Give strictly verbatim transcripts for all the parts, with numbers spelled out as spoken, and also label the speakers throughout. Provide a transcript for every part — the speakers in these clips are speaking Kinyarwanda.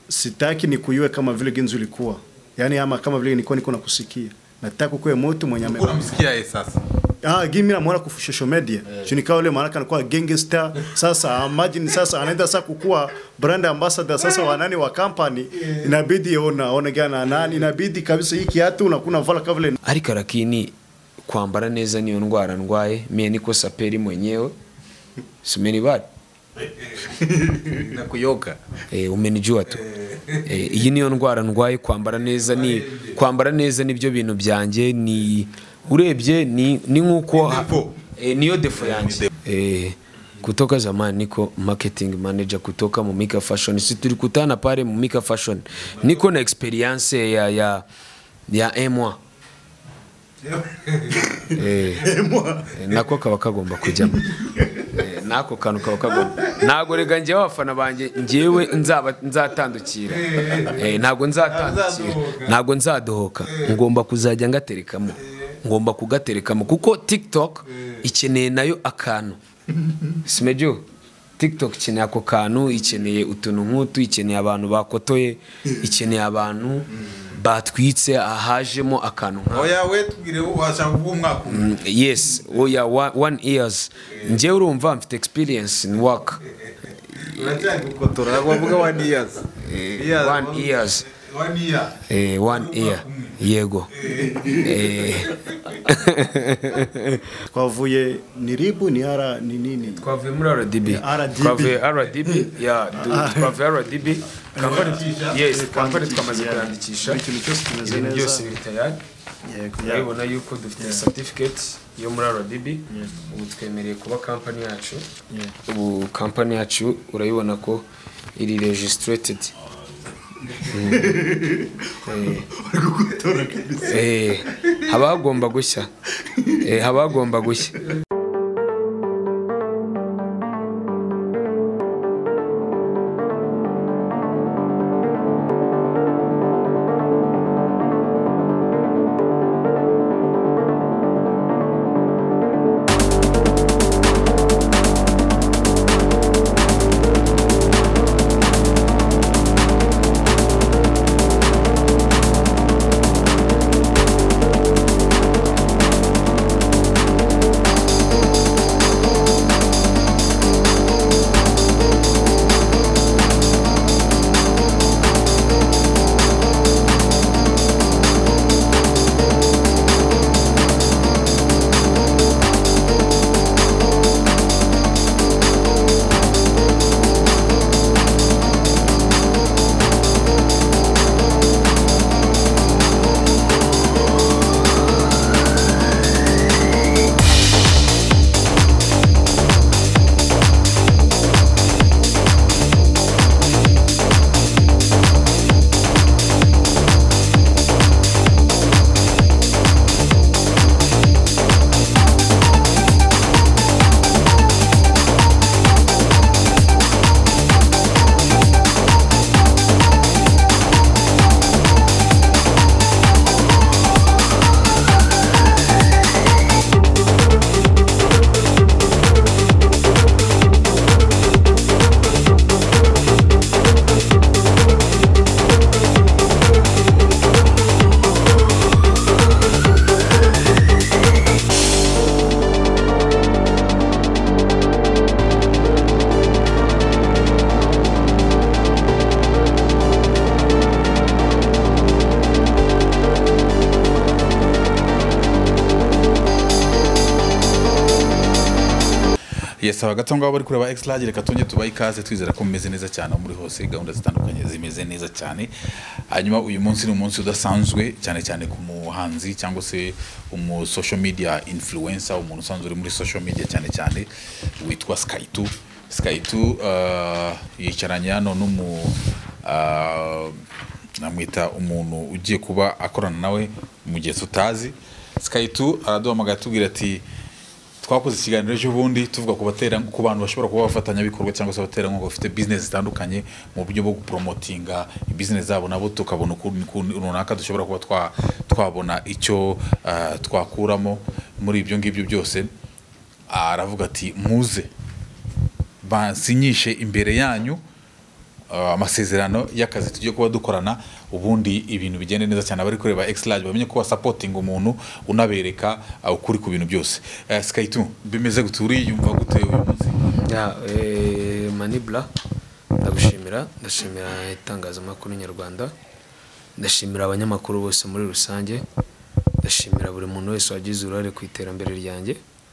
Speaker 1: sitaki nikuyue kama vile ginzu ilikuwa. Yani ama kama vile nilikuwa niko nakusikia. Nataka kuwe mtu mwenye ame.
Speaker 2: Unamsikia yeye sasa.
Speaker 1: Ah, gimi na mwana ku social media. Yeah. Chunika wale maana anakuwa gangster. Sasa imagine sasa anaenda sasa kukua brand ambassador sasa wa nani wa company. Yeah. Inabidi ona onegana nani inabidi kabisa hii kiatu unakuna vala kama vile.
Speaker 3: Ariko lakini kwambara neza niyo ndwara ndwaye mie niko saperi mwenyewe. Simeni bad.
Speaker 2: Na kuyoka.
Speaker 3: Eh umenijua tu. Eh iyi niyo ndwara ndwaye kwambara neza ni kwambara neza nibyo bintu byanjye ni urebye ni ni nkuko eh niyo defo yanjye. Eh kutoka zamani niko marketing manager kutoka mu Mika Fashion. Si tulikutana pale mu Mika Fashion. Niko na experience ya ya ya emwa. Eh emwa nako kaba kagomba kujyamo. Nako kanu kaba kagomba. Nago rega nje abafana banje njewe nzaba nzatandukira. Eh nago nzatandukira. Nago nzadohoka. Ngomba kuzajya ngaterekamo. Ngomba kugaterekamo kuko TikTok ikeneye nayo akantu. Simejo TikTok ikeneye ako kantu, ikeneye utuntu nk'utu, ikeneye abantu bakotoye, ikeneye abantu batwitse ahajemo akantu nka.
Speaker 2: Oya we tubwire washaka kuvuga umwaka.
Speaker 3: Yes, oya one years. Nje urumva mfite experience in work.
Speaker 2: Urajya gukotora wavuga one years.
Speaker 3: One years.
Speaker 2: One year.
Speaker 3: Eh one year. Yego. Eh
Speaker 1: twavuye ni ribu ni ara ni nini
Speaker 3: twavuye muri R D B twavuye R D B ya twavuye R D B company yes company twamaze kwandikisha
Speaker 1: ikintu cyose kimeze neza
Speaker 3: byose biri tayari yego urabona yuko dufite certificate yo muri R D B ubu twemereye kuba company yacu ubu company yacu urayibona ko iri registered. Eh habagomba gushya eh habagomba gushya.
Speaker 2: Yes, abagatongwa bari kureba X-Large reka tonye tubaye ikaze twizera ko mumeze neza cyane muri hose gahunda zitandukanye zimeze neza cyane. Hanyuma uyu munsi ni umunsi udasanzwe cyane cyane ku muhanzi cyangwa se umu social media influencer, umuntu usanzwe uri muri social media cyane cyane witwa Skytu. Skytu uh, yicaranye hano n'umu uh, namwita umuntu ugiye kuba akorana nawe mu gihe tutazi. Skytu araduhamagara tubwira ati twakoze ikiganiro cy'ubundi tuvuga ku batera ku bantu bashobora kuba bafatanya bikorwa cyangwa se batera ngo bafite business zitandukanye mu buryo bwo promotinga business zabo nabo tukabona ukuntu runaka dushobora kuba twa twabona icyo uh, twakuramo muri ibyo ngibyo byose. Aravuga ati muze bansinyishe imbere yanyu uh, amasezerano y'akazi tugiye kuba dukorana ubundi ibintu bigende neza cyane abari kureba X-Large bamenye ko supporting umuntu unabereka uh, ukuri ku bintu byose. uh, Sky two bimeze guturi yumva gute uyu munsi?
Speaker 3: Ya eh, Manibla ndagushimira ndashimira itangazamakuru nyarwanda ndashimira abanyamakuru bose muri rusange ndashimira buri muntu wese wagize uruhare ku iterambere ryanjye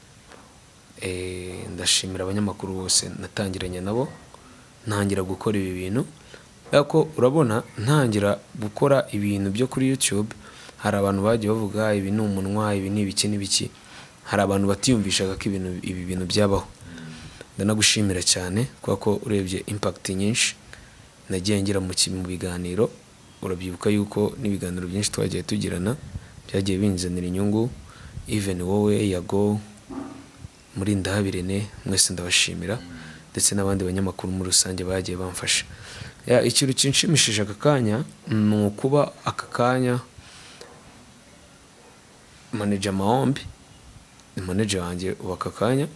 Speaker 3: eh ndashimira abanyamakuru bose natangiranye nabo ntangira gukora ibi bintu yako urabona ntangira gukora ibintu byo kuri YouTube hari abantu bagiye bavuga ibi ni umunwa ibi ni ibiki n'ibiki hari abantu batiyumvishaga ko ibintu ibi bintu byabaho ndanagushimira cyane kuko urebye impact nyinshi nagiye ngira mu mu biganiro urabyibuka yuko n'ibiganiro byinshi twagiye tugirana byagiye binzanira inyungu even wowe yago muri ndahabirene mwese ndabashimira ndetse n'abandi banyamakuru muri rusange bagiye bamfasha ya ikintu cinshimishije akakanya ni kuba akakanya manager Mahombi manager wanjye wakakanya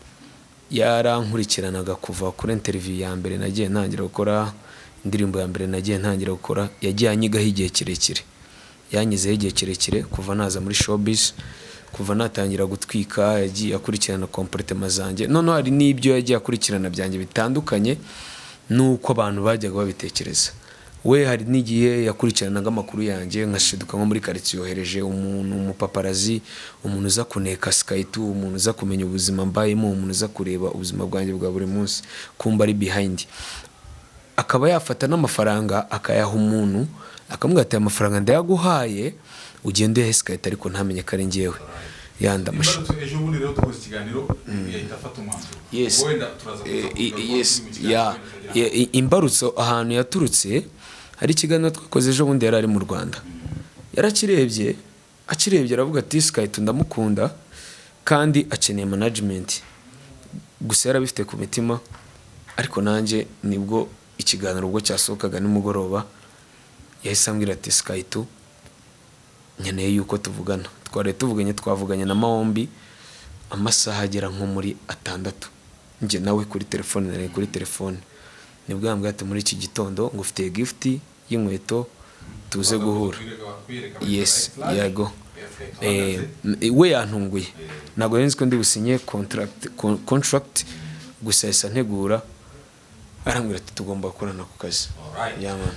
Speaker 3: yarankurikiranaga kuva kuri interview ya mbere nagiye ntangira gukora indirimbo ya mbere nagiye ntangira gukora yagiye anyigaho igihe kirekire yanyizeho igihe kirekire kuva naza muri showbiz kuva natangira gutwika yagiye akurikirana comportement zanjye none hari n'ibyo yagiye akurikirana byanjye bitandukanye nuko abantu bajyaga babitekereza we hari n'igihe yakurikiranaga amakuru yanjye nkashiduka nko muri quartier yohereje umuntu umupaparazi umuntu uza kuneka Sky two umuntu uza kumenya ubuzima mbayemo umuntu uza kureba ubuzima bwanjye bwa buri munsi kumba ari behind akaba yafata n'amafaranga akayaha umuntu akamubwira ati amafaranga ndayaguhaye ugende Sky two ariko ntamenye kare ngiyewe yanda mashi
Speaker 2: ejo bundi rero dukoze ikiganiro yahita afata umwanzuro
Speaker 3: yes
Speaker 2: wenda turaza
Speaker 3: yes ya imbarutso ahantu yaturutse hari ikiganiro twakoze ejo bundi yari ari mu Rwanda yarakirebye akirebye aravuga ati Sky two ndamukunda kandi akeneye management gusa yarabifite ku mitima ariko nanje nibwo ikiganiro ubwo cyasohokaga nimugoroba yahise ambwira ati Sky two nkeneye yuko tuvugana tware tuvuganye twavuganye na Mahombi amasaha agera nko muri atandatu nje nawe kuri telefone nari kuri telefone nibwo yambwiye ati muri iki gitondo ngufite gift y'inkweto tuze guhura yes yago eh we yantunguye nago nzi ko ndi businye contract contract gusa isa ntegura arambwira ati tugomba gukorana ku kazi
Speaker 2: yama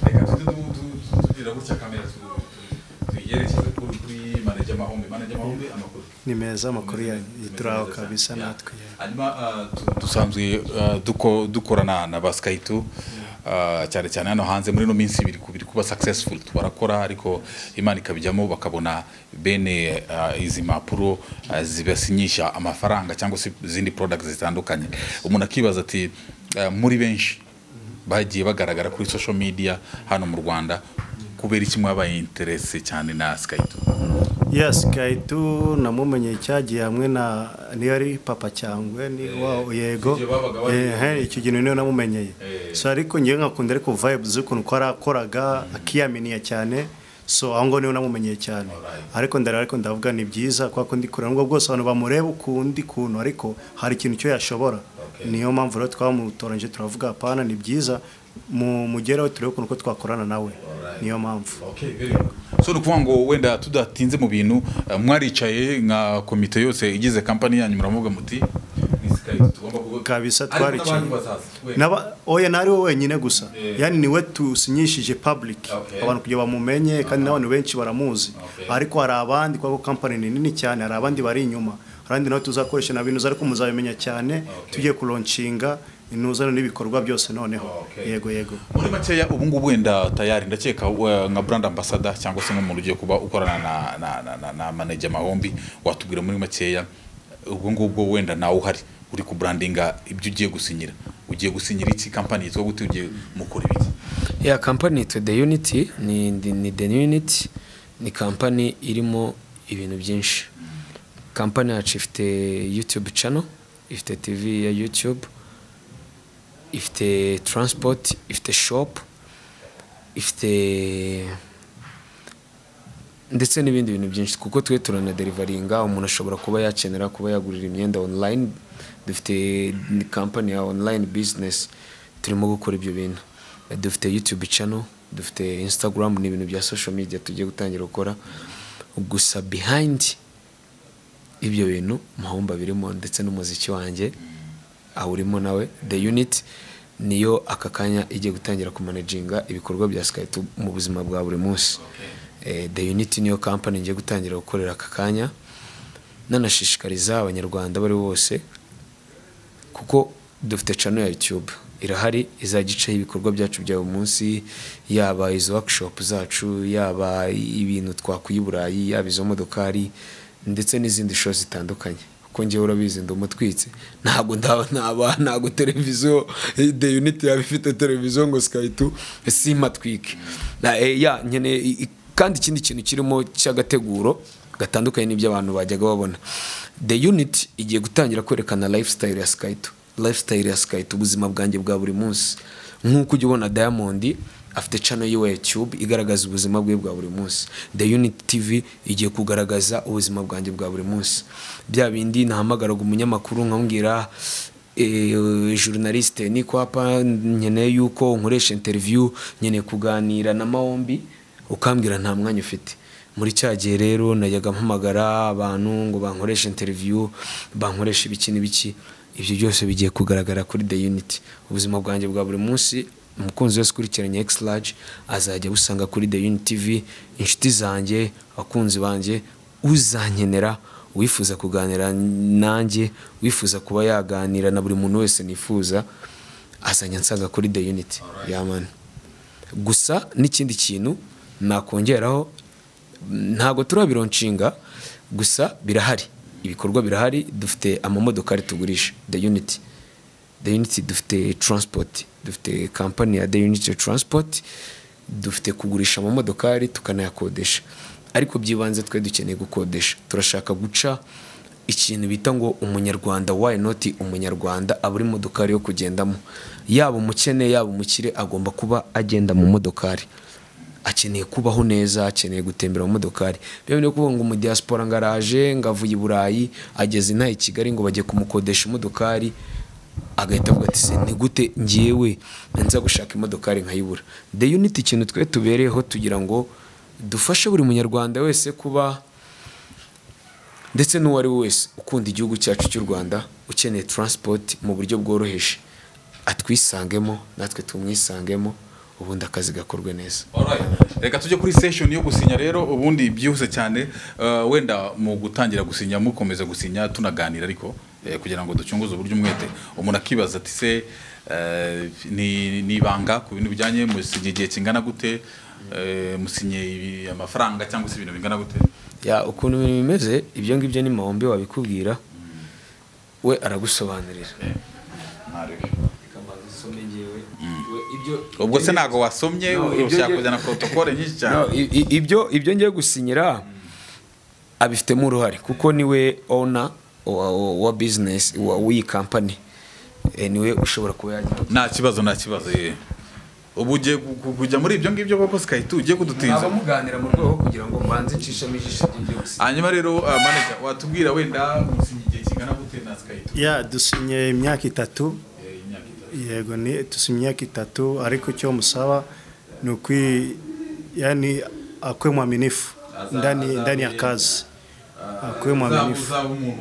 Speaker 2: tugira gutya kamera tuyerekeze kuri manager Mahombi manager Mahombi amakuru
Speaker 1: ni meza amakuru ya turaho kabisa natwe
Speaker 2: hanyuma dusanzwe dukorana na ba Sky two cyane cyane hano hanze muri no minsi biri kubiri kuba successful twarakora ariko Imana ikabijyamo bakabona bene izi mapuro zibasinyisha amafaranga cyangwa se izindi products zitandukanye umuntu akibaza ati muri benshi bagiye bagaragara kuri social media hano mu Rwanda kubera iki mwabaye interesse cyane na Sky two?
Speaker 1: Yes, Sky two namumenye cyagiye hamwe na ni ari papa cyangwe ni wow yego eh icyo kintu niyo namumenyeye so ariko ngiye nkakunda ariko vibes z'ukuntu ko arakoraga akiyaminiye cyane so aho niyo namumenyeye cyane ariko ndara ariko ndavuga ni byiza kwa ko ndikora ngo bwose abantu bamureba ukundi kuntu ariko hari ikintu cyo yashobora niyo mpamvu rero twamutoranje turavuga apana ni byiza mu mugeraho turebe ukuntu ko twakorana nawe niyo mpamvu
Speaker 2: okay very good so nukuvuga ngo wenda tudatinze mu bintu mwaricaye nka komite yose igize company yanyu muravuga muti ni Sky tugomba kuvuga
Speaker 1: kabisa twaricaye naba oya nari wowe wenyine gusa yani niwe tusinyishije public abantu kujya bamumenye kandi n'abantu benshi baramuzi ariko hari abandi kwa company nini cyane hari abandi bari inyuma kandi nawe tuzakoresha na bintu ariko muzabimenya cyane tugiye kulonchinga inuzano n'ibikorwa byose noneho yego yego
Speaker 2: muri makeya ubu ngubu wenda tayari ndakeka nka brand ambassador cyangwa se nk'umuntu ugiye kuba ukorana na na na, na manager Mahombi watubwira muri makeya ubu ngubu wenda nawe uhari uri ku brandinga ibyo ugiye gusinyira ugiye gusinyira iki company yitwa gute ugiye mukora ibiki
Speaker 3: ya company to the unity ni ni the unity ni company irimo ibintu byinshi company yacu ifite YouTube channel ifite T V ya YouTube ifite transport ifite shop ifite ndetse n'ibindi bintu byinshi kuko twe turana deliveringa umuntu ashobora kuba yakenera kuba yagurira imyenda online dufite company ya online business turimo gukora ibyo bintu dufite YouTube channel, dufite Instagram n'ibintu bya social media tugiye gutangira gukora. Gusa behind ibyo bintu Mahomba birimo ndetse n'umuziki wanjye awurimo nawe. The Unit niyo aka kanya igiye gutangira ku managinga ibikorwa bya Skyto mu buzima bwa buri munsi. Eh, The Unit niyo company ngiye gutangira gukorera aka kanya, nanashishikariza abanyarwanda bari bose kuko dufite channel ya YouTube irahari izagicaho ibikorwa byacu bya umunsi, yaba izo workshop zacu, yaba ibintu twakuyiburayi, yaba izo modokari ndetse n'izindi show zitandukanye. Kuko ngiye urabizi ndo mutwitse ntago ndaba ntago televiziyo The Unit yabifite televiziyo ngo Skyto simatwike na eh, ya nyene. Kandi ikindi kintu kirimo cy'agateguro gatandukanye n'ibyo abantu bajyaga babona. The Unit igiye gutangira kwerekana lifestyle ya Skyto, lifestyle ya Skyto, ubuzima bwanjye bwa buri munsi. Nkuko ujye ubona Diamond afite channel ya YouTube igaragaza ubuzima bwe bwa buri munsi, The Unit T V igiye kugaragaza ubuzima bwanjye bwa buri munsi. Bya bindi nahamagaraga umunyamakuru nkamubwira eh, journaliste ni kwapa nyene yuko nkoresha interview, nyene kuganira na Mahombi, ukambwira nta mwanya ufite. Muri cyagiye rero najyaga mpamagara abantu ngo bankoresha interview, bankoresha ibiki n'ibiki. Ibyo byose bigiye kugaragara kuri The Unit. Ubuzima bwanjye bwa buri munsi umukunzi wese kurikiranye X Large azajya busanga kuri The Unit T V. Inshuti zanjye, abakunzi banjye, uzankenera, wifuza kuganira nanjye, wifuza kuba yaganira na buri muntu wese nifuza, azanya nsaga kuri The Unit. Ya man. Gusa n'ikindi kintu nakongeraho, ntago turabironshinga, gusa birahari, ibikorwa birahari. Dufite amamodokari tugurisha The Unit. The Unit dufite transport, dufite company ya The Unit Transport, dufite kugurisha amamodokari tukanayakodesha. Ariko byibanze twe dukeneye gukodesha. Turashaka guca ikintu bita ngo umunyarwanda, why not umunyarwanda aburi modokari yo kugendamo. Yaba umukene yaba umukire agomba kuba agenda mu modokari. Akeneye kubaho neza, akeneye gutembera mu modokari. Byo kuvuga ngo mu diaspora ngaraje ngavuye i Burayi ageze nta i Kigali ngo bajye kumukodesha modokari, agahita avuga ati ni gute ngiyewe nza gushaka imodokari nkayibura. The Unit ikintu twe tubereyeho tugira ngo dufashe buri munyarwanda wese kuba, ndetse n'uwari wese ukunda igihugu cyacu cy'u Rwanda ukeneye transport mu buryo bworoheje, atwisangemo natwe tumwisangemo, ubundi akazi gakorwe neza.
Speaker 2: Alright, reka tujye kuri session yo gusinya rero. Ubundi byihuse cyane, uh, wenda mu gutangira gusinya mukomeza gusinya tunaganira, ariko eh, kugira ngo ducunguze uburyo umwete. Umuntu akibaza ati se uh, ni nibanga ku bintu bijyanye musinye igihe kingana gute, uh, musinye amafaranga cyangwa se ibintu bingana gute?
Speaker 3: Ya ukuntu ibintu bimeze ibyo ngibyo ni Mahombi wabikubwira, we aragusobanurira.
Speaker 2: Ubwo se nago wasomye ushaka kujana protocole nyinshi cyane.
Speaker 3: Ibyo ibyo ngiye gusinyira abifitemo uruhare kuko niwe owner wa business wa we company, niwe ushobora kuba yagira.
Speaker 2: Nta kibazo nta kibazo ye. Ubu ugiye kujya muri ibyo ngibyo koko Skyto ugiye kudutinza.
Speaker 3: Aba muganira mu rwego kugira ngo mbanze ncishamo ijisho ry'ibyo gusinya.
Speaker 2: Hanyuma rero manager watubwira wenda musinye igihe kingana gute na Skyto?
Speaker 1: Ya dusinye imyaka itatu. Yego ni tusinye imyaka itatu, ariko cyo musaba ni ukwi yani akwe mwaminifu ndani ndani ya kazi. Akwe mwaminifu.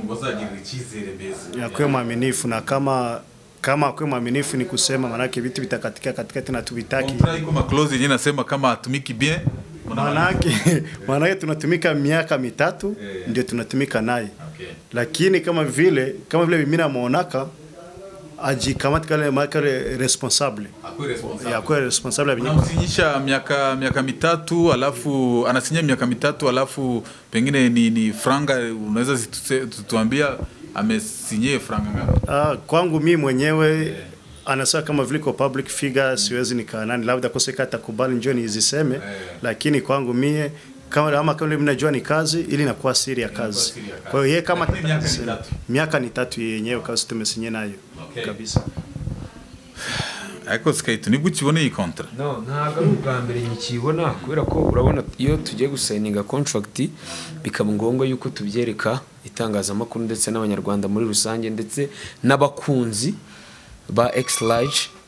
Speaker 1: Akwe mwaminifu, na kama kama akwe mwaminifu ni kusema manake vitu vitakatika katika tena tubitaki.
Speaker 2: Contract iko clause yenyewe nasema kama atumiki bien.
Speaker 1: Manake manake tunatumika miaka mitatu ndio tunatumika naye.
Speaker 2: Okay.
Speaker 1: Lakini kama vile kama vile mimi namuonaka aji kama kale makare responsable.
Speaker 2: Akwe responsable.
Speaker 1: Ya akwe responsable
Speaker 2: binyiko. Anasinyisha miaka miaka mitatu alafu anasinya miaka mitatu alafu pengine ni ni franga, unaweza tutuambia amesinye franga ngapi?
Speaker 1: Ah, kwangu mimi mwenyewe yeah. Anasema kama vile kwa public figure siwezi nikanani labda koseka atakubali njoo niziseme yeah. Lakini kwangu mie kama ama kama mnajua ni kazi ili inakuwa siri ya kazi. Kwa hiyo yeye kama miaka ni tatu yenyewe kazi tumesinye nayo. Okay. Kabisa.
Speaker 2: Ariko Skyto ni gukibone iyi contract?
Speaker 3: No, ntago ari ubwa mbere nyikibona kubera ko urabona iyo tugiye gusigninga contract bikaba ngombwa yuko tubyereka itangazamakuru ndetse n'abanyarwanda muri rusange ndetse n'abakunzi ba X Large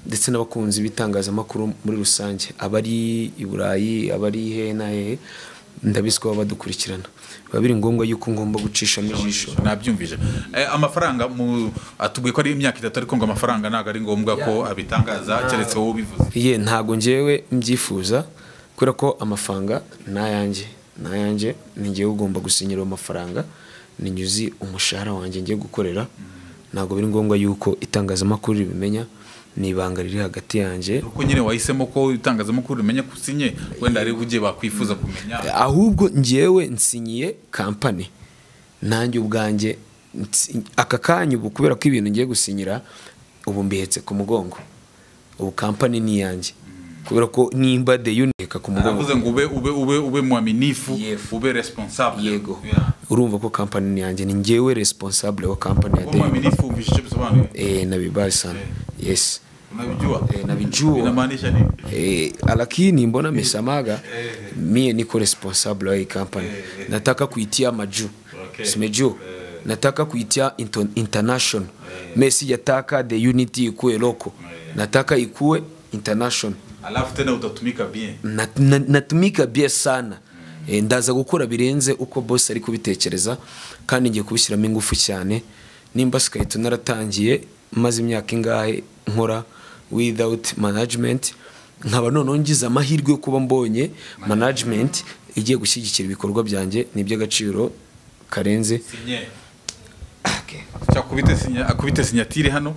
Speaker 3: ndetse n'abakunzi b'itangazamakuru muri rusange, abari i Burayi, abari he na he, ndabizi ko baba badukurikirana, biba biri ngombwa yuko ngomba gucishamo ijisho.
Speaker 2: Nabyumvise. Eh, amafaranga mu atubwiye ko ari imyaka itatu, ariko ngo amafaranga ntago ari ngombwa ko abitangaza keretse wowe ubivuze.
Speaker 3: Ye ntago njyewe mbyifuza, kubera ko amafaranga nayanjye nayanjye ni njyewe ugomba gusinyira amafaranga, ni nyuzi umushahara wanjye ngiye gukorera. Ntago biri ngombwa yuko itangazamakuru ribimenya, ni ibanga riri hagati yanjye.
Speaker 2: Uko nyine wahisemo ko itangazamakuru rimenya kusinye, wenda ari ugiye bakwifuza kumenya.
Speaker 3: Ahubwo njyewe nsinyiye company, nanjye ubwanjye aka kanya ubu, kubera ko ibintu ngiye gusinyira ubu mbihetse ku mugongo, ubu company ni yanjye, kubera ko nimba de unika ku mugongo.
Speaker 2: Navuze ngo ube ube ube ube mwaminifu, ube responsable.
Speaker 3: Yego. Urumva ko company ni yanjye, ni njyewe responsable wa company ya de.
Speaker 2: Mwaminifu mbishije bisobanuye.
Speaker 3: Eh, nabibaye sana. Yes.
Speaker 2: Unabijua?
Speaker 3: Eh, nabijua.
Speaker 2: Inamaanisha nini?
Speaker 3: Eh, lakini mbona mesamaga mie niko responsable wa hii company. Nataka kuitia maju. Simeju. Nataka kuitia international. Messi yataka the unity ikuwe loko. Nataka ikuwe international.
Speaker 2: Alafu tena utatumika bien.
Speaker 3: Nat, nat, natumika bien sana. E, ndaza gukora birenze uko boss ari kubitekereza, kandi ngiye kubishyiramo ingufu cyane. Nimba Skyto naratangiye maze imyaka ingahe nkora without management, nkaba none ngize amahirwe yo kuba mbonye management igiye gushyigikira ibikorwa byanjye, ni by'agaciro karenze.
Speaker 2: Sinye. Okay. Cyakubite sinya akubite sinyatire hano.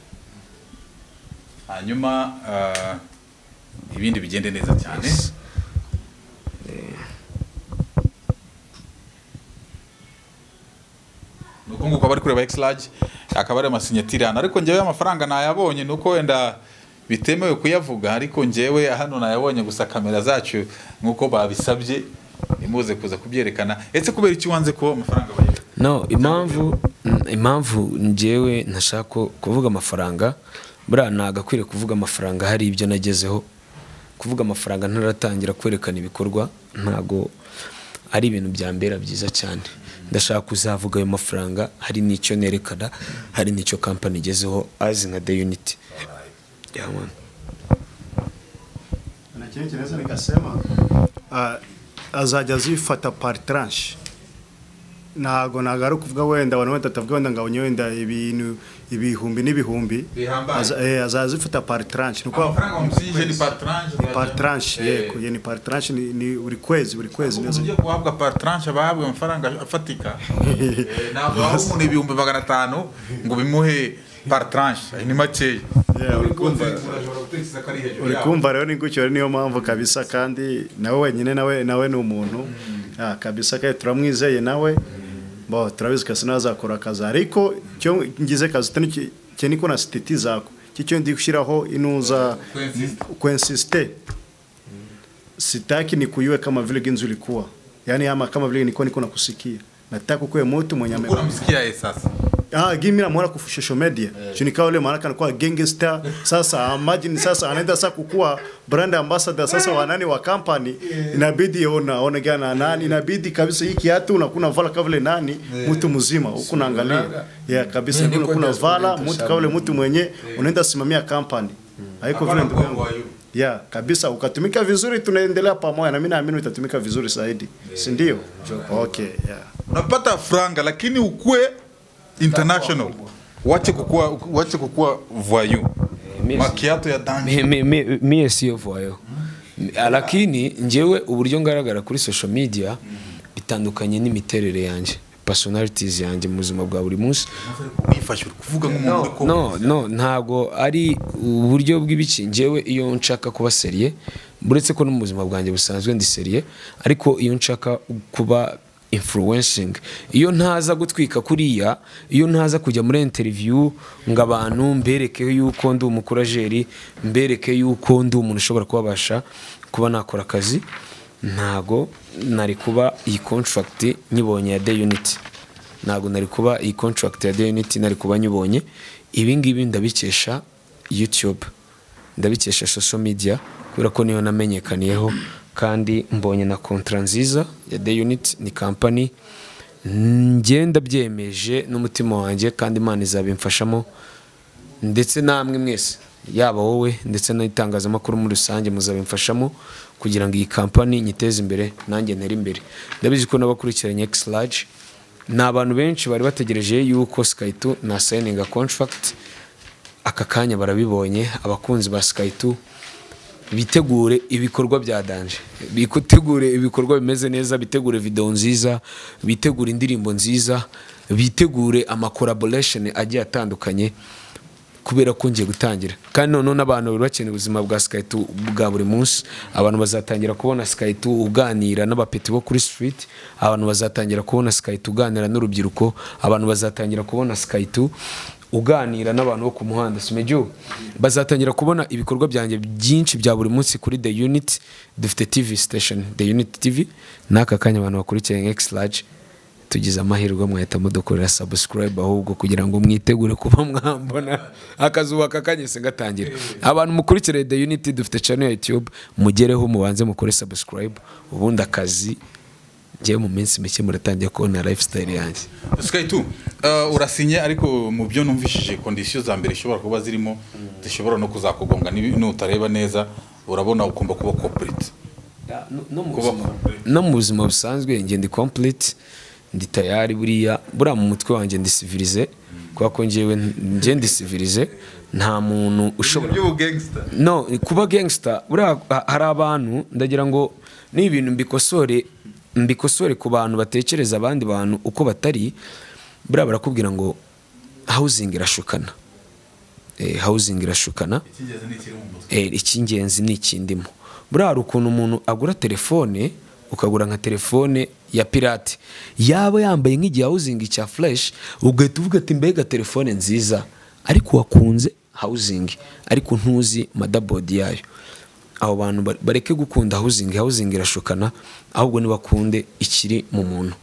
Speaker 2: Hanyuma uh, ibindi bigende neza cyane. Yes. Nuko nguko bari kureba X-Large akaba ari amasinyatire hano, ariko njyewe amafaranga nayabonye, nuko wenda bitemewe kuyavuga, ariko njyewe hano nayabonye gusa kamera zacu nkuko babisabye imuze kuza kubyerekana. Ese kubera iki wanze ko amafaranga baye?
Speaker 3: No, impamvu impamvu njyewe ntashaka kuvuga amafaranga, bra nagakwire kuvuga amafaranga hari ibyo nagezeho. Kuvuga amafaranga ntaratangira kwerekana ibikorwa ntago ari ibintu byambera byiza cyane. Ndashaka kuzavuga ayo mafaranga hari n'icyo nerekana, hari n'icyo company igezeho as nka the unity. Yeah man.
Speaker 1: Na kintu kinaweza nikasema uh, azajya zifata par tranche. Nago nagaru kuvuga wenda abantu wenda tavuga wenda ngabonye wenda ibintu ibihumbi n'ibihumbi, azazifata par tranche.
Speaker 2: Nuko amafaranga umsije ni par tranche,
Speaker 1: par tranche yego, ye ni par tranche, ni buri kwezi buri kwezi
Speaker 2: neza. Uje kuhabwa par tranche abahabwa amafaranga afatika. Ntabwo umuntu ibihumbi magana atanu ngo bimuhe par tranche, ni make.
Speaker 1: Uri kumva rero ni gutyo, niyo mpamvu kabisa, kandi nawe wenyine nawe nawe ni umuntu ah kabisa, kandi turamwizeye nawe bo turabizi ko sinazakora akazi, ariko cyo ngize kazi tani cyane ko na stiti zako cyo ndi gushyiraho inuza kuinsiste. Sitaki ni kuyue kama vile ginzu likuwa, yani ama kama vile niko niko nakusikia, nataka kuwe mtu mwenye
Speaker 2: amekuwa unamsikia yeye sasa.
Speaker 1: Ah, gimi na mwana ku social media. Chunika ule maana kana kwa gangster. Sasa imagine sasa anaenda sasa kukua brand ambassador sasa wa nani wa company, inabidi ona ona gana nani, inabidi kabisa hiki hatu unakuna vala kavile nani mtu mzima huko naangalia. Yeah kabisa kuna kuna vala mtu kavile mtu mwenye unaenda simamia company. Haiko vile ndugu yangu. Yeah kabisa, ukatumika vizuri tunaendelea pamoja, na mimi naamini utatumika vizuri zaidi. Si ndio? Okay, yeah.
Speaker 2: Unapata franga lakini ukue international. Wache kukua wache kukua voyou. Makiato ya dance.
Speaker 3: Mi mi mi sio voyou. Lakini njewe uburyo ngaragara kuri social media bitandukanye n'imiterere yanje, personalities yanje mu buzima bwa buri munsi.
Speaker 2: Bifashe kuvuga nk'umuntu ko
Speaker 3: no no ntago ari uburyo bw'ibiki. Njewe iyo nshaka kuba seriye, buretse ko no mu buzima bwanjye busanzwe ndi seriye, ariko iyo nshaka kuba influencing, iyo ntaza gutwika kuriya, iyo ntaza kujya muri interview ngo abantu mbereke yuko ndi umukurajeri, mbereke yuko ndi umuntu ushobora kubabasha kuba nakora akazi, ntago nari kuba iyi contract nyibonye ya The Unity. Ntago nari kuba iyi contract ya The Unity nari kuba nyibonye. Ibi ngibi ndabikesha YouTube, ndabikesha social media, kubera ko niyo namenyekaniyeho, kandi mbonye na contrat nziza ya The Unity. Ni company ngenda byemeje n'umutima wanjye, kandi Imana izabimfashamo, ndetse namwe mwese yaba wowe ndetse n'itangazamakuru muri rusange muzabimfashamo kugira ngo iyi kampani nyiteze imbere nanjye ntere imbere. Ndabizi ko n'abakurikiranye X Large ni abantu benshi bari bategereje yuko Sky two na signing contract, aka kanya barabibonye. Abakunzi ba Sky two bitegure ibikorwa bya danje, bitegure ibikorwa bimeze neza, bitegure video nziza, bitegure indirimbo nziza, bitegure ama collaboration agiye atandukanye kubera ko ngiye gutangira. Kandi none n'abantu bari bakeneye ubuzima bwa Sky two bwa buri munsi, abantu bazatangira kubona Sky two uganira n'abapeti bo kuri street, abantu bazatangira kubona Sky two uganira n'urubyiruko, abantu bazatangira kubona Sky two uganira n'abantu bo ku muhanda. Simejo bazatangira kubona ibikorwa byanjye byinshi bya buri munsi kuri The Unit. Dufite T V station The Unit T V, naka kanya abantu bakurikiranye X Large tugize amahirwe mwahita mudukorera subscribe ahubwo kugira ngo mwitegure kuba mwambona akazuba kakanyese gatangira. Abantu mukurikire The Unit dufite channel ya YouTube, mugereho mubanze mukore subscribe, ubundi akazi ngiye mu minsi mike muratangiye kubona lifestyle yanjye.
Speaker 2: Sky two uh, urasinye ariko mu byo numvishije conditions za mbere ishobora kuba zirimo zishobora no kuzakugonga n'utareba neza, urabona ukumba kuba complete.
Speaker 3: No mu buzima busanzwe ngiye ndi complete, ndi tayari buriya buriya mu mutwe wanjye ndi civilize, kwa ko ngiyewe ngiye ndi civilize. Nta muntu ushobora no kuba gangster. Buriya hari abantu ndagira ngo ni ibintu mbikosore mbikosore ku bantu batekereza abandi bantu uko batari. Buriya barakubwira ngo housing irashukana, eh housing irashukana, eh ikingenzi ni ikindimo. Buriya hari ukuntu umuntu agura telefone, ukagura nka telefone ya pirate, yaba yambaye nk'igihe housing cya flash, ugahita uvuga ati mbega telefone nziza, ariko wakunze housing ariko ntuzi motherboard yayo. Abo bantu bareke gukunda housing, housing irashukana, ahubwo ni bakunde ikiri mu muntu.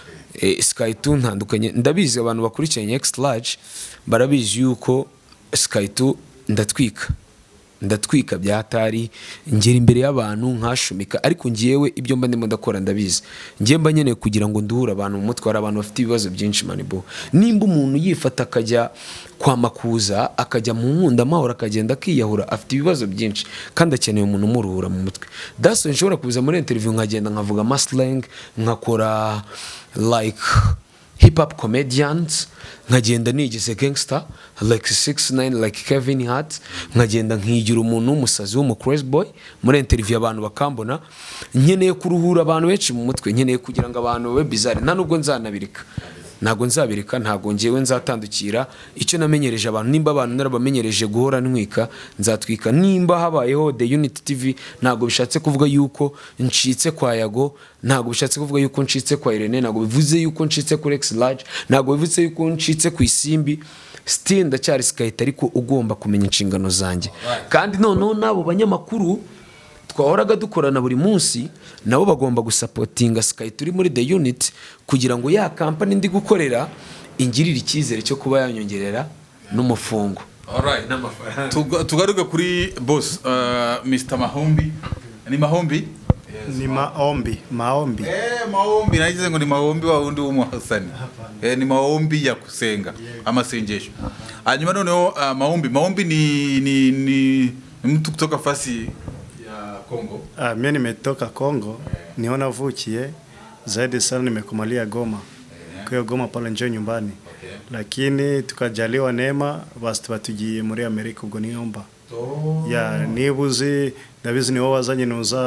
Speaker 3: E, Sky two ntandukanye, ndabizi abantu bakurikiranye X Large barabizi yuko Sky two ndatwika ndatwika byatari ngera imbere y'abantu nkashumika, ariko ngiyewe ibyo mba ndimo ndakora ndabizi. Ngiye mba nyeneye kugira ngo nduhure abantu mu mutwe, hari abantu bafite ibibazo byinshi manibo. Nimba umuntu yifata akajya kwa makuza, akajya mu nkunda amahoro, akagenda akiyahura, afite ibibazo byinshi kandi akeneye umuntu umuruhura mu mutwe. Daso nshobora kuza muri interview nkagenda nkavuga maslang, nkakora like hip hop comedians, nkagenda nigize gangster like six nine like Kevin Hart, nkagenda nkigira umuntu w'umusazi w'umu crazy boy muri interview abantu bakambona. Nkeneye kuruhura abantu benshi mu mutwe, nkeneye kugira ngo abantu babe bizarre. Nta nubwo nzanabirika, ntago nzabirika, ntago ngewe nzatandukira icyo namenyereje abantu. Nimba abantu narabamenyereje guhora ntwika, nzatwika. Nimba habayeho The Unit T V, ntago bishatse kuvuga yuko ncitse kwa Yago, ntago bishatse kuvuga yuko ncitse kwa Irene, ntago bivuze yuko ncitse kuri X Large, ntago bivuze yuko ncitse ku Isimbi. Still ndacyari Sky, ariko ugomba kumenya inshingano zanjye. Kandi noneho nabo banyamakuru twahoraga dukorana buri munsi, nabo bagomba gusupportinga Sky turi muri The Unit kugira ngo ya company ndi gukorera ingirira icyizere cyo kuba yanyongerera n'umufungo.
Speaker 2: Alright, n'amafaranga. Tugaruka kuri boss uh, Mister Mahombi. Ni Mahombi?
Speaker 1: Yes, ni Maombi, Maombi.
Speaker 2: Eh, Maombi, nagize ngo ni Mahombi wa undi w'umuhasani. Eh, ni Maombi ya kusenga, amasengesho. Hanyuma noneho uh, Mahombi, Mahombi ni ni ni mtu kutoka fasi Kongo.
Speaker 1: Ah, mimi nimetoka Kongo, yeah. Niona navukiye zaidi sana nimekumalia Goma. Yeah. Kwa Goma pale njoo nyumbani. Okay. Lakini tukajaliwa neema basi batugiye muri Amerika ubwo niomba. Oh. Ya nibuzi ndabizi ni wazanye nuza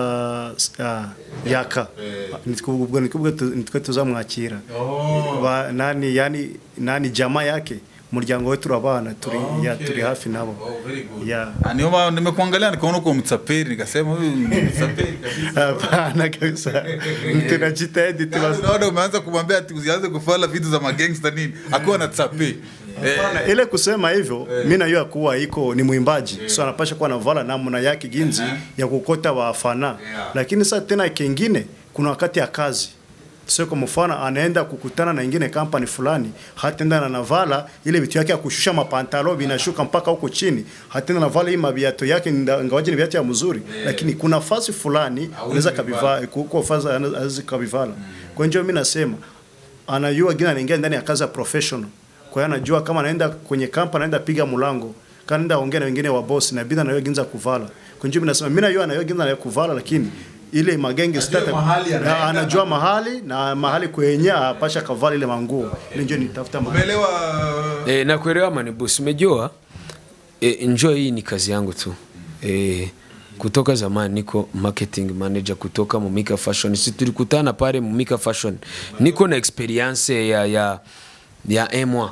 Speaker 1: ah, yaka. Yeah. Nitubwo nitubwo nitwe tuzamwakira. Oh. Ba, nani yani nani jamaa yake muryango wetu turabana turi oh, ya okay. Turi hafi nabo.
Speaker 2: Oh, very good.
Speaker 1: Yeah.
Speaker 2: Anio nimekuangalia nikaona uko mtsaperi nikasema huyu mtsaperi kabisa.
Speaker 1: Hapana kabisa. Tunajitahidi tu.
Speaker 2: Unaona umeanza kumwambia ati usianze kufala vitu za magangster nini? Akiwa na tsape.
Speaker 1: Hapana, ile kusema hivyo mimi najua kuwa iko ni mwimbaji. So anapasha kuwa na vala namna yake ginzi ya kukota wafana. Lakini sasa tena kingine kuna wakati ya kazi. Sio kwa mfano anaenda kukutana na ingine company fulani, hatenda na navala ile vitu yake ya kushusha mapantalo binashuka mpaka huko chini, hatenda navala hii mabiato yake ngawaje ni viatu ya mzuri, yeah. Lakini kuna fasi fulani unaweza kabivala kwa fasi anaweza kabivala. Kwa hiyo mimi nasema anajua gina anaingia ndani ya kazi ya professional. Kwa hiyo anajua kama anaenda kwenye company anaenda piga mlango, kandi ndaongea na wengine wa boss na bidha nayo ginza kuvala kunjumi nasema mimi nayo nayo ginza nayo kuvala lakini ile magenge stata anajua mahali na mahali kwenye apasha kavala ile manguo ile ndio nitafuta mahali.
Speaker 2: Umeelewa?
Speaker 3: Eh, nakuelewa mani boss. Umejua eh, enjoy hii ni kazi yangu tu. Eh, kutoka zamani niko marketing manager kutoka Mumika Fashion. Sisi tulikutana pale Mumika Fashion. Niko na experience ya ya ya emwa.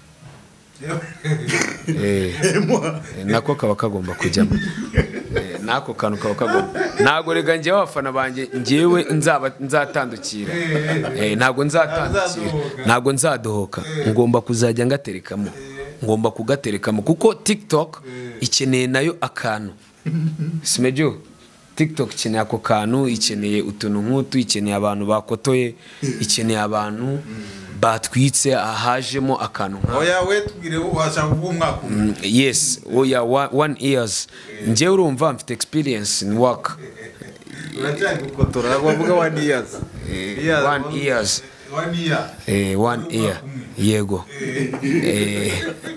Speaker 3: Eh, emwa. Nako kawakagomba kujamo. Eh, nako kanu kawakagomba. Nago rega nje abafana banje njewe nzaba nzatandukira. Eh, nago nzatandukira. Nago nzadohoka. Ngomba kuzajya ngaterekamo. Ngomba kugaterekamo kuko TikTok ikeneye nayo akantu. Simejo TikTok ikeneye ako kantu, ikeneye utuntu nk'utu, ikeneye abantu bakotoye, ikeneye abantu batwitse ahajemo akantu nka
Speaker 2: oya we tubwire washaka umwaka.
Speaker 3: Yes, oya one years nje urumva mfite experience in work.
Speaker 2: Urajya gukotora bavuga one years.
Speaker 3: One years.
Speaker 2: One year.
Speaker 3: Eh, one year. Yego. Eh.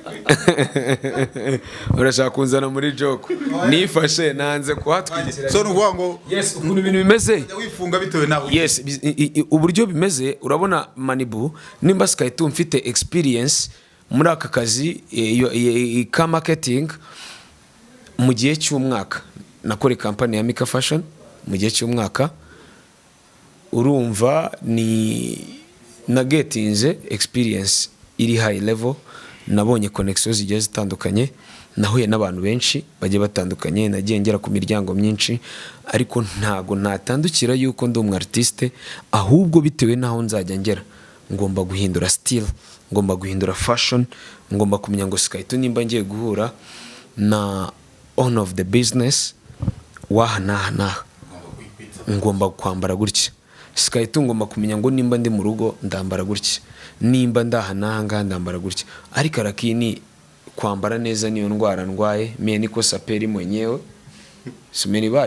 Speaker 3: Urashaka kunzana muri joke. Nifashe nanze kuhatwikira.
Speaker 2: So nuvuga ngo
Speaker 3: yes, ukuntu ibintu bimeze.
Speaker 2: Wifunga bitewe naho.
Speaker 3: Yes, uburyo bimeze urabona Manibu nimba Skytu mfite experience muri aka kazi ka marketing mu gihe cy'umwaka. Nakore company ya Mika Fashion mu gihe cy'umwaka. Urumva ni na getinze experience iri high level, nabonye connections zigiye zitandukanye, nahuye n'abantu benshi bagiye batandukanye, nagiye ngera ku miryango myinshi, ariko ntago natandukira yuko ndi umu artiste, ahubwo bitewe naho nzajya ngera ngomba guhindura style, ngomba guhindura fashion, ngomba kumenya ngo Skytu nimba ngiye guhura na owner of the business wahana na ngomba kwambara gutya. Skytu ngomba kumenya ngo nimba ndi mu rugo ndambara gutya, nimba ndahananga ndambara gutya. Ariko arakini kwambara neza niyo ndwara ndwaye, mie niko saperi mwenyewe. Sumeni bari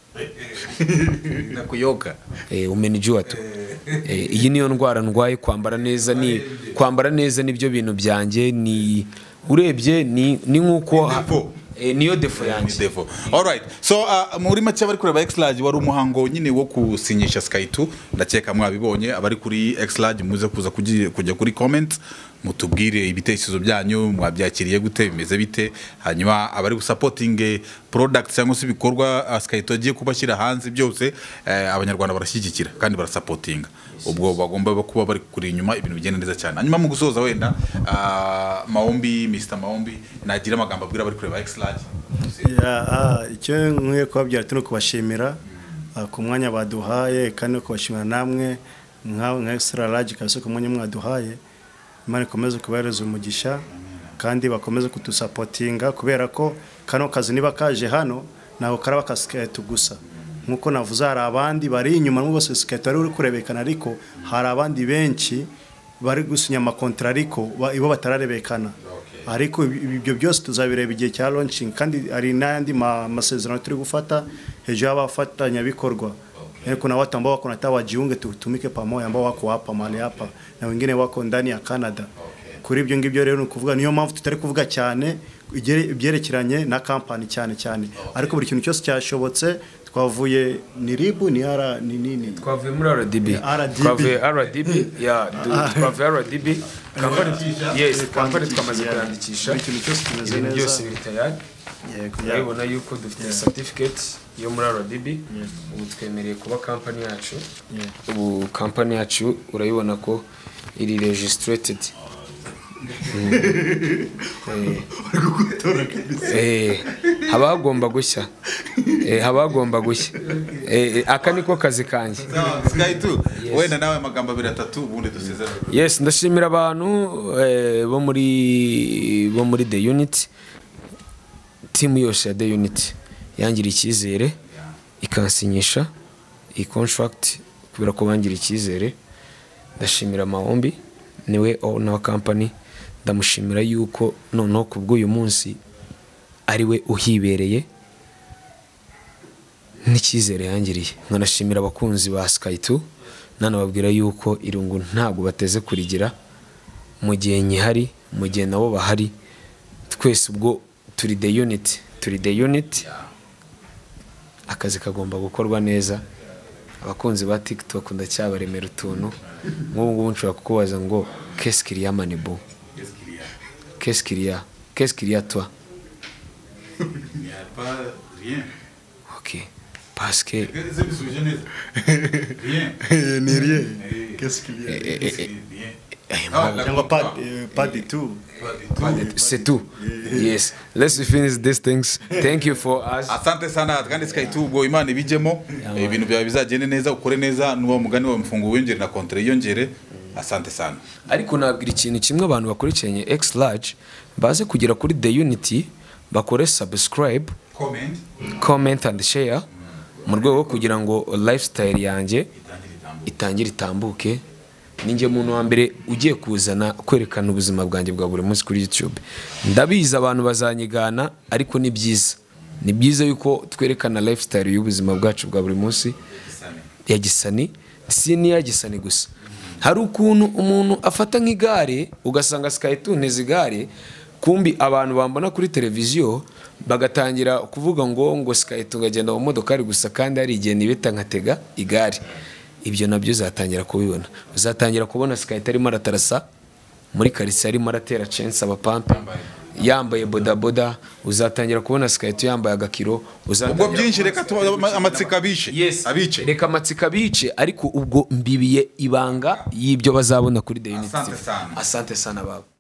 Speaker 2: nakuyoka
Speaker 3: eh umenijua tu. Eh iyi niyo ndwara ndwaye, kwambara neza ni kwambara neza nibyo bintu byanjye, ni urebye ni ni nkuko Eh, niyo defo yanjye.
Speaker 2: Defo. All right. So uh, muri make abari kureba X-Large wari umuhango nyine wo kusinyisha Skytu, ndakeka mwabibonye. Abari kuri X-Large muze kuza kujya kuri comment mutubwire ibitekerezo byanyu, mwabyakiriye gute, bimeze bite. Hanyuma abari supporting product cyangwa se ibikorwa uh, Skytu agiye kubashyira hanze byose, uh, abanyarwanda barashyigikira kandi barasupportinga. Ubwo bagomba kuba bari kuri inyuma ibintu bigenda neza cyane. Hanyuma mu gusoza wenda uh, Maombi, Mister Maombi, nagira amagambo abwira bari kureba X-Large.
Speaker 1: Ya ah icyo nkwiye kubabyara tuno kubashimira ku mwanya baduhaye, kandi kubashimira namwe nka nka X-Large kaso ku mwanya mwaduhaye. Imana ikomeze kubahereza umugisha kandi bakomeze kutusupportinga, kubera ko kano kazi niba kaje hano naho karaba Skytu gusa. Nkuko navuze hari abandi bari inyuma n'ubwo Skytu ari uri kurebekana, ariko hari abandi benshi bari gusinya amakontra ariko ibo batararebekana. Ariko ibyo byose tuzabireba igihe cya launching, kandi ari n'andi masezerano turi gufata hejuru y'abafatanya bikorwa. Kuna watu ambao wako nataka wajiunge tutumike pamoja, ambao wako hapa mahali hapa na wengine wako ndani ya Canada. Kuri ibyo ngibyo rero nukuvuga niyo mpamvu tutari kuvuga cyane ibyerekeranye na company cyane cyane, ariko buri kintu cyose cyashobotse. Twavuye ni ribu ni ara ni nini
Speaker 3: twavuye muri R D B twavuye R D B ya twavuye R D B company. Yes, company twamaze kwandikisha
Speaker 1: ikintu cyose kimeze neza,
Speaker 3: byose biri tayari. Yego, urabona yuko dufite certificate yo muri R D B, ubu twemereye kuba company yacu. Ubu company yacu urayibona ko iri registered. Eh habagomba gushya eh habagomba gushya eh aka niko kazi kanje
Speaker 2: Skytu. Wenda nawe magambo abiri atatu ubundi dusezera.
Speaker 3: Yes, ndashimira abantu bo muri bo muri the unit, team yose ya the unit yangira icyizere ikansinyisha i contract kubera ko bangira icyizere. Ndashimira Maombi niwe owner wa company, ndamushimira yuko noneho kubw'uyu munsi ari we uhibereye n'icyizere yangiriye. Nkanashimira abakunzi ba Skytu, nanababwira yuko irungu ntago bateze kurigira mu gihe nyihari, mu gihe nabo bahari. Twese ubwo turi the unit turi the unit akazi kagomba gukorwa neza. Abakunzi ba TikTok ndacyabaremera utuntu nk'ubu ngubu nshobora kukubaza ngo qu'est-ce qu'il y a Manibu, qu'est-ce qu'il y a qu'est-ce qu'il y a toi?
Speaker 2: Il n'y a pas rien.
Speaker 3: Ok, parce que
Speaker 2: Rien.
Speaker 1: Ni rien. Qu'est-ce qu'il y a?
Speaker 2: Rien.
Speaker 1: Pas, euh, pas du tout.
Speaker 3: c'est tout. Yes, let's finish these things. Thank you for us.
Speaker 2: Asante sana kandi Skytu ubwo Imana ibijemo ibintu byawe bizagende neza ukore neza nuwo mugani wa mfungo wiyongere na kontre yongere. Asante sana.
Speaker 3: Ariko nabwira ikintu kimwe abantu bakurikiranye X large baze kugera kuri the unity bakore subscribe,
Speaker 2: Comment.
Speaker 3: comment and share mu rwego rwo kugira ngo lifestyle yanjye itangire itambuke. Ninjye muntu wa mbere ugiye kuzana kwerekana ubuzima bwanjye bwa buri munsi kuri YouTube. Ndabiza abantu bazanyigana ariko ni byiza. Ni byiza yuko twerekana lifestyle y'ubuzima bwacu bwa buri munsi ya Gisani, si ni ya Gisani gusa. Hari ukuntu umuntu afata nk'igare ugasanga Skytu nteze igare, kumbi abantu bambona kuri televiziyo bagatangira kuvuga ngo ngo Skytu ngagenda mu modoka ari gusa kandi ari igihe nibeta nkatega igare. Ibyo nabyo uzatangira kubibona. Uzatangira kubona Skytu arimo aratarasa muri karitsiye, arimo aratera chance abapampe yambaye boda boda. Uzatangira kubona Skytu yambaye agakiro.
Speaker 2: Ubwo byinshi reka amatsika bice.
Speaker 3: Yes,
Speaker 2: abice.
Speaker 3: Reka amatsika bice ariko ubwo mbibiye ibanga y'ibyo bazabona kuri The Unity.
Speaker 2: Asante sana.
Speaker 3: Asante sana baba.